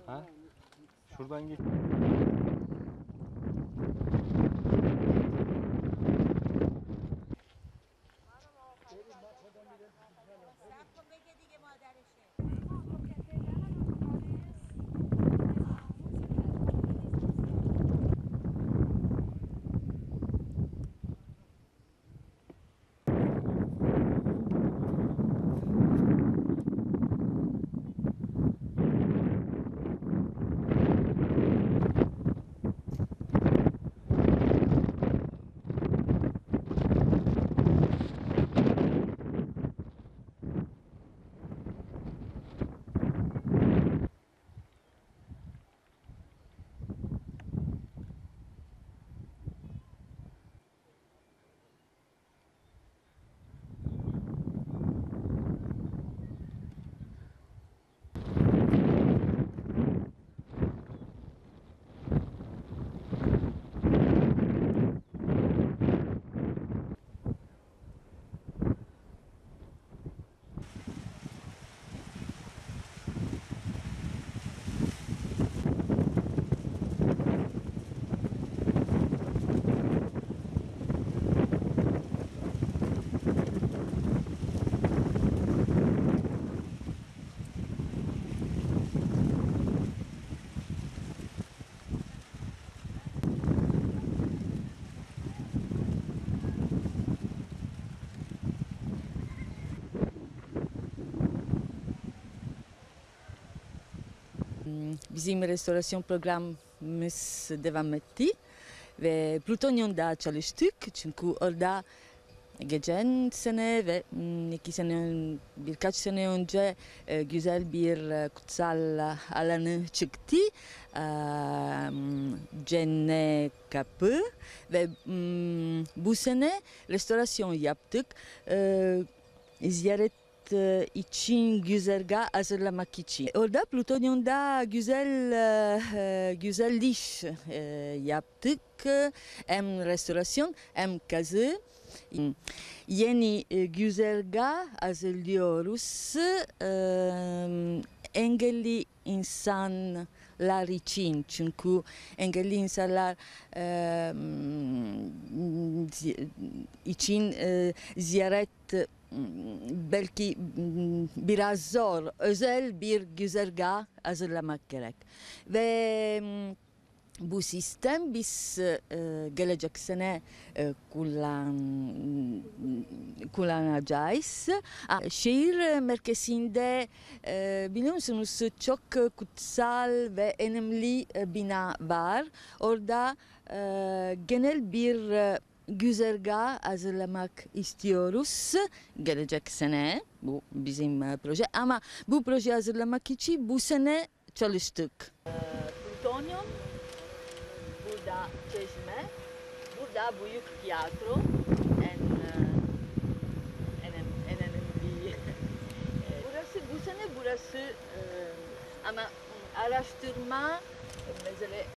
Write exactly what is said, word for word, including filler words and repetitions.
Ha? Şuradan geç. Bizim restorasyon programımız devam etti ve Plutonyum'da çalıştık çünkü orada geçen sene ve iki sene birkaç sene önce güzel bir kutsal alanı çıktı. Cennet Kapı ve bu sene restorasyon yaptık. Ziyaret için güzergah hazırlamak için. Orada Plutonyum'da güzel güzel iş yaptık. Hem restorasyon hem kazı. Yeni güzergah hazırlıyoruz. Engelli insanlar için, çünkü engelli insanlar e, için e, ziyaret belki biraz zor, özel bir güzergah hazırlamak gerek. Ve bu sistem biz e, gelecek sene e, kullan, kullanacağız. Şehir merkezinde e, biliyor musunuz çok kutsal ve önemli e, bina var. Orada e, genel bir e, güzergah hazırlamak istiyoruz gelecek sene. Bu bizim e, proje ama bu proje hazırlamak için bu sene çalıştık. E, Plutonyum. Burada Çeşme, burada büyük tiyatro, en, en, en önemli. Burası, bu sene burası ama araştırma, mesela